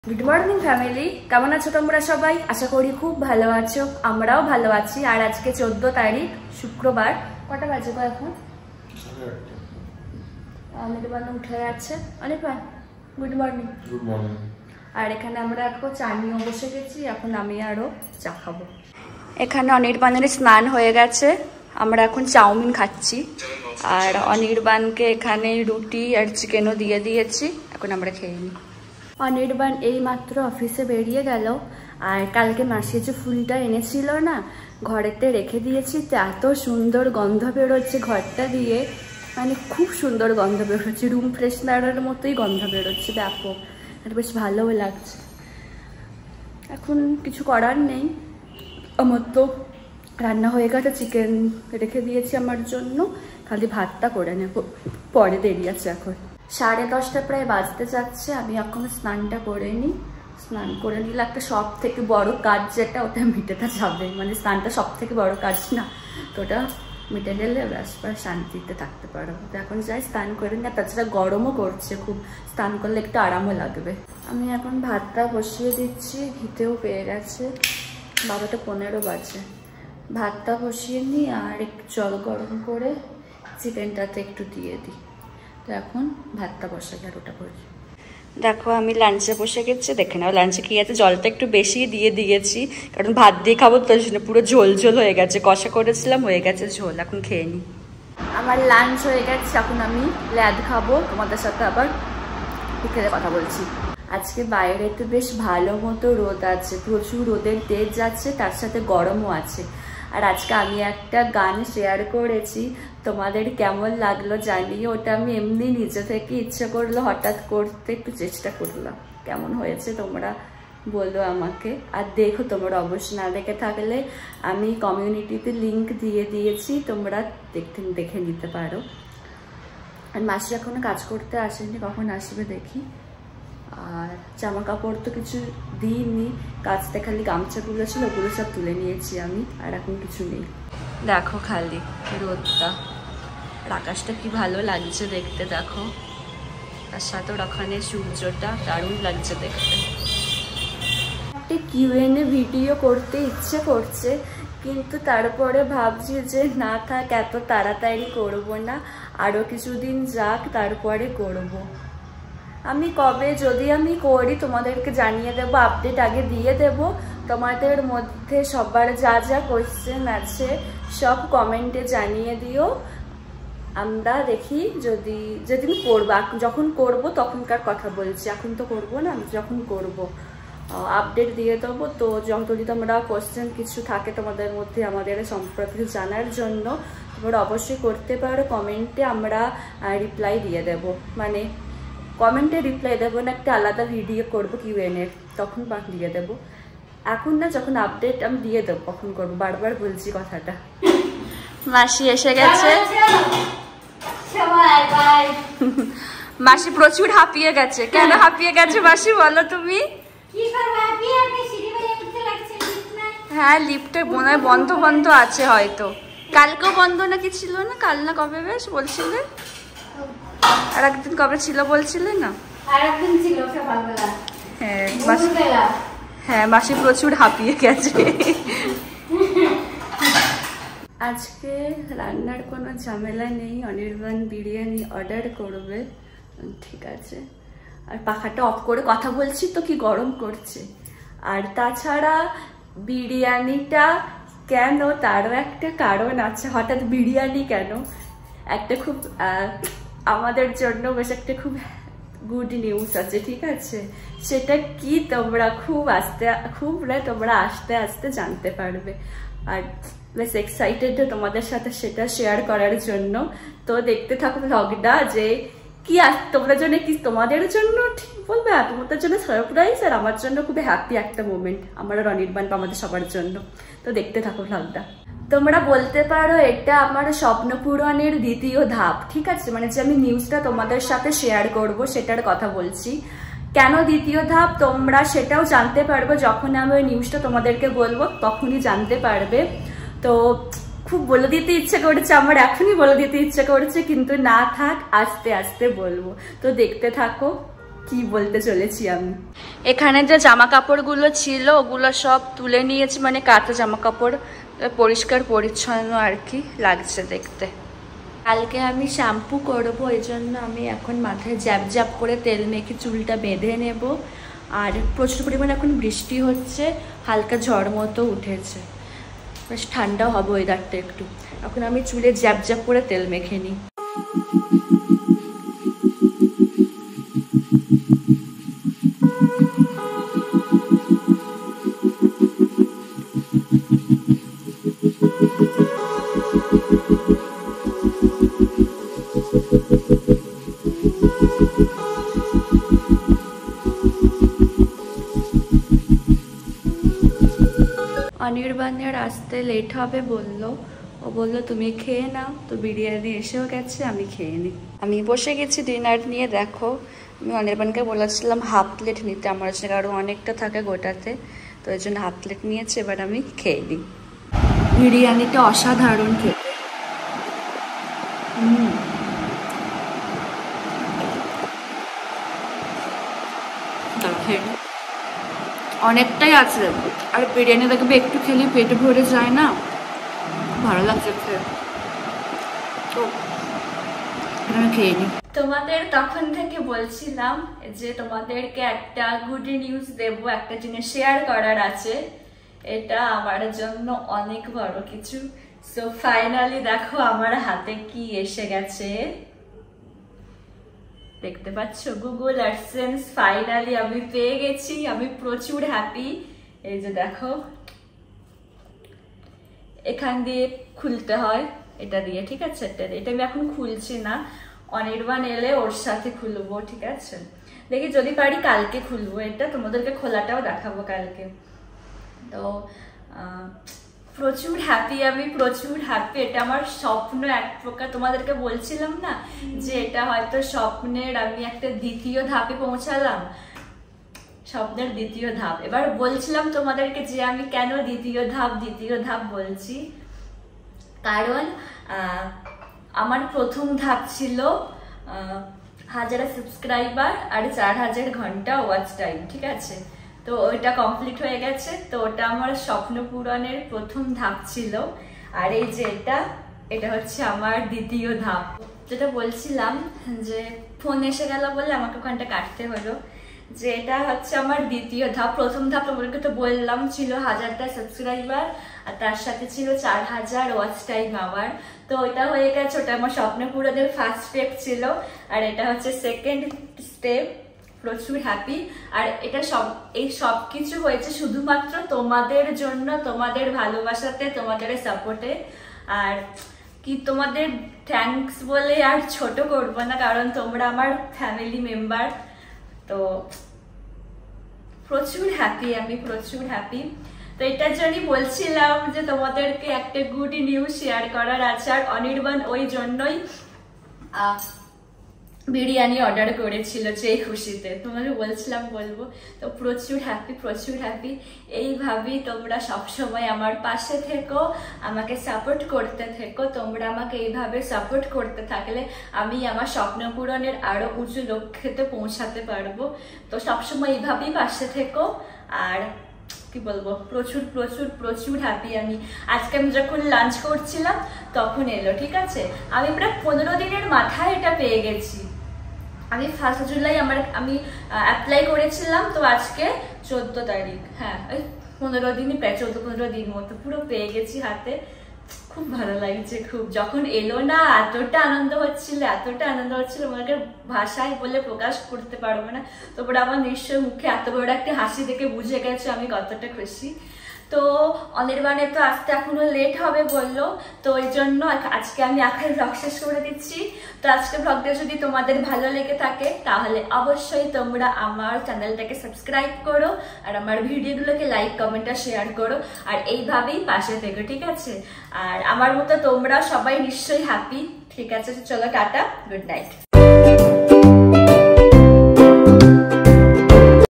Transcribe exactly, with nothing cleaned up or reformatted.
Good morning family केमन आछो तोमरा सबाई आशा करी खूब भालो आछो आमराओ भालो आछि। और आज के चौदह तारीख शुक्रवार कटा बाजे गो एखन अनिर्बाण उठे जाच्छे। Anirban good morning. Good morning. और एखाने आमरा एखन चा निये बसे गेछि, एखन आमि आरो चा खाबो। एखाने अनिर्बाणेर स्नान हये गेछे, आमरा एखन चाउमिन खाচ্ছি। और अनिर्बाणके एखाने रुटी और चिकेनও दिए दिएछि, एखन आमरा खेয়ে নিই। अनिर्बाण এই মাত্র অফিসে বেরিয়ে গেল। আর কালকে মাসি যে ফুলটা এনেছিল না, ঘরেতে রেখে দিয়েছি, তো এত সুন্দর গন্ধ বেরোচ্ছে ঘরটা দিয়ে, মানে খুব সুন্দর গন্ধ বেরোচ্ছে, রুম ফ্রেশনারের মতোই গন্ধ বেরোচ্ছে ব্যাপক, আর বেশ ভালোও লাগছে। এখন কিছু করার নেই, আমার তো রান্না হয়ে গেছে, চিকেন রেখে দিয়েছি আমার জন্য, খালি ভাতটা করে নেব, পরে দেরি আছে। এখন সাড়ে দশটা প্রায় বাজতে যাচ্ছে, আমি এখন স্নানটা করে নিই। স্নান করে নিলে একটা সব থেকে বড় কাজ যেটা, ওটা মিটেটা যাবে, মানে স্নানটা সব থেকে বড় কাজ না, তো ওটা মিটে গেলে ব্যাস ব্যাস শান্তিতে থাকতে পারবো। তো এখন যাই স্নান করে নিই, তাছাড়া গরমও করছে খুব, স্নান করলে একটু আরামও লাগবে। আমি এখন ভাতটা বসিয়ে দিচ্ছি, ঘিতেও পেয়ে গেছে, বারোটা পনেরো বাজে। ভাতটা বসিয়ে নিই আর একটু জল গরম করে চিকেনটাতে একটু দিয়ে দিই। তো এখন ভাতটা বসে গেল, ওটা করি। দেখো আমি লাঞ্চে বসে গেছি, দেখে নাও লাঞ্চে কি আছে। জলটা একটু বেশি দিয়ে দিয়েছি, কারণ ভাত দিয়ে খাবো তো, পুরো ঝোল ঝোল হয়ে গেছে, কষা করেছিলাম হয়ে গেছে ঝোল। এখন খেয়ে নিই। আমার লাঞ্চ হয়ে গেছে, এখন আমি ল্যাদ খাবো, তোমাদের সাথে আবার বিকেলে কথা বলছি। আজকে বাইরে তো বেশ ভালো মতো রোদ আছে, প্রচুর রোদের তেজ যাচ্ছে, তার সাথে গরমও আছে। আর আজকে আমি একটা গান শেয়ার করেছি, তোমাদের কেমন লাগলো জানিয়ে। ওটা আমি এমনি নিজে থেকে ইচ্ছে করলো হঠাৎ করতে, একটু চেষ্টা করলাম, কেমন হয়েছে তোমরা বলো আমাকে। আর দেখো তোমরা অবশ্যই, না দেখে থাকলে আমি কমিউনিটিতে লিংক দিয়ে দিয়েছি, তোমরা দেখতে দেখে নিতে পারো। আর মাসি এখনো কাজ করতে আসেনি, কখন আসবে দেখি। আর জামা কাপড় তো কিছু দিইনি, কাচতে খালি গামছাগুলো ছিল, ওগুলো সব তুলে নিয়েছি আমি, আর এখন কিছু নেই। দেখো খালি রোদটা, আর আকাশটা কি ভালো লাগছে দেখতে, দেখো, তার সাথে ওখানে সূর্যটা দারুণ লাগছে দেখতে। একটা কিউএনএ ভিডিও করতে ইচ্ছে করছে, কিন্তু তারপরে ভাবছি যে না থাক, এত তাড়াতাড়ি করবো না, আরও কিছুদিন যাক তারপরে করবো। আমি কবে যদি আমি করি তোমাদেরকে জানিয়ে দেবো, আপডেট আগে দিয়ে দেব। তোমাদের মধ্যে সবার যা যা কোয়েশ্চেন আছে সব কমেন্টে জানিয়ে দিও, আমরা দেখি যদি যেদিন করবো, যখন করব তখনকার কথা বলছি, এখন তো করবো না, যখন করব আপডেট দিয়ে দেবো। তো যদি তোমরা কোয়েশ্চেন কিছু থাকে তোমাদের মধ্যে আমাদের সম্পর্কে জানার জন্য, তোমরা অবশ্যই করতে পারো কমেন্টে, আমরা রিপ্লাই দিয়ে দেব। মানে কমেন্টে রিপ্লাই দেবো না, একটা আলাদা ভিডিও করবো কিউএনএর, তখন দিয়ে দেবো। এখন না, যখন আপডেট আমি দিয়ে দেবো কখন করবো, বারবার বলছি কথাটা। মাসি এসে গেছে, মাসি প্রচুর হাঁপিয়ে গেছে। কেন হাঁপিয়ে গেছে মাসি বলো তুমি? হ্যাঁ, লিফটে মনে হয় বন্ধ বন্ধ আছে হয়তো, কালকেও বন্ধ নাকি ছিল না, কাল না কবে বেশ বলছিলে, আর একদিন কবে ছিল বলছিলে না? আরেকদিন ছিল সকালবেলা। হ্যাঁ হ্যাঁ, মাসি প্রচুর হাঁপিয়ে গেছে। আজকে রান্নার কোনো ঝামেলা নেই, অনির্বাণ বিরিয়ানি অর্ডার করবে, ঠিক আছে। আর পাখাটা অফ করে কথা বলছি তো, কি গরম করছে। আর তাছাড়া বিরিয়ানিটা কেন, তারও একটা কারণ আছে। হঠাৎ বিরিয়ানি কেন, একটা খুব আমাদের জন্য বেশ একটা খুব গুড নিউজ আছে, ঠিক আছে। সেটা কি তোমরা খুব আস্তে খুব না তোমরা আস্তে আস্তে জানতে পারবে। আর বেশ এক্সাইটেড তোমাদের সাথে সেটা শেয়ার করার জন্য। তো দেখতে থাকো ভ্লগটা, যে কি তোমরা জন্য, কি তোমাদের জন্য ঠিক বলবে, তোমাদের জন্য সারপ্রাইজ, আর আমার জন্য খুব হ্যাপি একটা মোমেন্ট, আমার আর অনির্বাণ আমাদের সবার জন্য। তো দেখতে থাকো ভ্লগটা। তোমরা বলতে পারো এটা আমার স্বপ্ন পূরণের দ্বিতীয় ধাপ, ঠিক আছে। মানে যে আমি নিউজটা তোমাদের সাথে শেয়ার করব সেটার কথা বলছি। কেন দ্বিতীয় ধাপ তোমরা সেটাও জানতে পারবে, যখন আমি ওই নিউজটা তোমাদেরকে বলবো তখনই জানতে পারবে। তো খুব বলে দিতে ইচ্ছে করেছে আমার, এখনই বলে দিতে ইচ্ছে করেছে, কিন্তু না থাক, আস্তে আস্তে বলবো। তো দেখতে থাকো কি বলতে চলেছি আমি। এখানে যে জামা কাপড়গুলো ছিল ওগুলো সব তুলে নিয়েছি, মানে কাঁচা জামা কাপড়, পরিষ্কার পরিচ্ছন্ন আর কি লাগছে দেখতে। কালকে আমি শ্যাম্পু করবো, এই জন্য আমি এখন মাথায় জ্যাপ জ্যাপ করে তেল মেখে চুলটা বেঁধে নেব। আর প্রচুর পরিমাণে এখন বৃষ্টি হচ্ছে, হালকা ঝড় মতো উঠেছে, বেশ ঠান্ডা হবে ওয়েদারটা একটু। এখন আমি চুলে জ্যাপ জ্যাপ করে তেল মেখে নিই। অনির্বাণের আসতে লেট হবে বললো, ও বললো তুমি খেয়ে নাও, তো বিরিয়ানি এসেও গেছে, আমি খেয়ে নিই। আমি বসে গেছি ডিনার নিয়ে। দেখো আমি অনির্বাণকে বলেছিলাম হাফ প্লেট নিতে, আমার জন্য আরও অনেকটা থাকে গোটাতে, তো ওই জন্য হাফ প্লেট নিয়েছি। এবার আমি খেয়ে নিই। বিরিয়ানিটা অসাধারণ খেতে। হুম অনেকটাই আছে, আর বিরিয়ানি দেখবে একটু খেলে পেটে ভরে যায় না, ভালো লাগছে খেয়ে, তো আমি খেয়ে নিই। তোমাদের তখন থেকে বলছিলাম যে তোমাদেরকে একটা গুড নিউজ দেবো, একটা জিনিস শেয়ার করার আছে, এটা আমার জন্য অনেক বড় কিছু। সো ফাইনালি দেখো আমার হাতে কি এসে গেছে, দেখতে পাচ্ছ গুগল অ্যাডসেন্স ফাইনালি আমি পেয়ে গেছি। আমি প্রচুর হ্যাপি। এই যে দেখো, এখান দিয়ে খুলতে হয়, এটা দিয়ে, ঠিক আছে? এটা আমি এখন খুলছি না, অনির্বাণ এলে ওর সাথে খুলবো, ঠিক আছে? দেখি যদি পারি কালকে খুলবো এটা, তোমাদেরকে খোলাটাও দেখাবো কালকে। তো প্রচুর হ্যাপি আমি, প্রচুর হ্যাপি। এটা আমার স্বপ্ন এক প্রকার, তোমাদেরকে বলছিলাম না যে এটা হয়তো স্বপ্নের আমি একটা দ্বিতীয় ধাপে পৌঁছালাম, স্বপ্নের দ্বিতীয় ধাপ। এবার বলছিলাম তোমাদেরকে যে আমি কেন দ্বিতীয় ধাপ দ্বিতীয় ধাপ বলছি, কারণ আমার প্রথম ধাপ ছিল হাজার সাবস্ক্রাইবার আর চার হাজার ঘন্টা ওয়াচ টাইম, ঠিক আছে? তো ওইটা কমপ্লিট হয়ে গেছে, তো ওটা আমার স্বপ্ন পূরণের প্রথম ধাপ ছিল। আর এই যে এটা এটা হচ্ছে আমার দ্বিতীয় ধাপ। যেটা বলছিলাম যে ফোন এসে গেল বলে আমাকে ওখানটা কাটতে হলো, যে এটা হচ্ছে আমার দ্বিতীয় ধাপ। প্রথম ধাপ তোমাদেরকে তো বললাম ছিল হাজারটা সাবস্ক্রাইবার, আর তার সাথে ছিল চার হাজার ওয়াচ টাইম আওয়ার। তো ওইটা হয়ে গেছে, ওটা আমার স্বপ্ন পূরণের ফার্স্ট স্টেপ ছিল, আর এটা হচ্ছে সেকেন্ড স্টেপ। প্রচুর হ্যাপি। আর এটা সব এই সব কিছু হয়েছে শুধুমাত্র তোমাদের জন্য, তোমাদের ভালোবাসাতে, তোমাদের সাপোর্টে। আর কি তোমাদের থ্যাঙ্কস বলে আর ছোট করব না, কারণ তোমরা আমার ফ্যামিলি মেম্বার। তো প্রচুর হ্যাপি আমি, প্রচুর হ্যাপি। তো এটার জন্যই বলছিলাম যে তোমাদেরকে একটা গুড নিউজ শেয়ার করার আছে। আর অনির্বাণ ওই জন্যই বিরিয়ানি অর্ডার করেছিল, যে খুশিতে তোমাদের বলছিলাম বলবো। তো প্রচুর হ্যাপি, প্রচুর হ্যাপি। এইভাবেই তোমরা সবসময় আমার পাশে থেকো, আমাকে সাপোর্ট করতে থেকো। তোমরা আমাকে এইভাবে সাপোর্ট করতে থাকলে আমি আমার স্বপ্ন পূরণের আরো উঁচু লক্ষ্যেতে পৌঁছাতে পারবো। তো সবসময় এইভাবেই পাশে থেকো। আর কি বলবো, প্রচুর প্রচুর প্রচুর হ্যাপি আমি। আজকে আমি যখন লাঞ্চ করছিলাম তখন এলো, ঠিক আছে? আমি প্রায় পনেরো দিনের মাথায় এটা পেয়ে গেছি। আমি ফার্স্ট জুলাই আমার আমি অ্যাপ্লাই করেছিলাম, তো আজকে চোদ্দ তারিখ, হ্যাঁ ওই পনেরো দিনই প্রায় চোদ্দ পনেরো দিন মতো পুরো পেয়ে গেছি হাতে। খুব ভালো লাগছে খুব। যখন এলো না এতটা আনন্দ হচ্ছিল, এতটা আনন্দ হচ্ছিল আমাকে ভাষায় বলে প্রকাশ করতে পারবো না। তারপরে আমার নিশ্চয় মুখে এত বড় একটা হাসি দেখে বুঝে গেছে আমি কতটা খুশি। তো অনির্বাণের তো আসতে এখনো লেট হবে বললো, তো ওই জন্য আজকে আমি আখের ব্লগ শেষ করে দিচ্ছি। তো আজকে ব্লগটা যদি তোমাদের ভালো লেগে থাকে তাহলে অবশ্যই তোমরা আমার চ্যানেলটাকে সাবস্ক্রাইব করো, আর আমার ভিডিওগুলোকে লাইক কমেন্ট আর শেয়ার করো, আর এইভাবেই পাশে থেকো, ঠিক আছে? আর আমার মতো তোমরা সবাই নিশ্চয়ই হ্যাপি, ঠিক আছে? চলো টাটা, গুড নাইট।